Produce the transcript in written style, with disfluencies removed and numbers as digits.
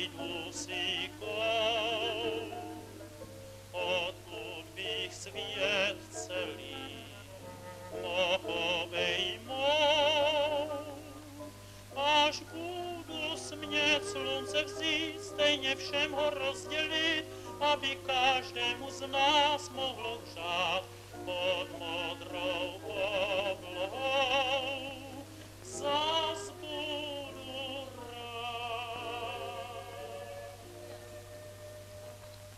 najdu si klou. Odtud bych svět celý obejmou, až budu smět slunce vzít, stejně všem ho rozdělit, aby každému z nás mohlo hřát pod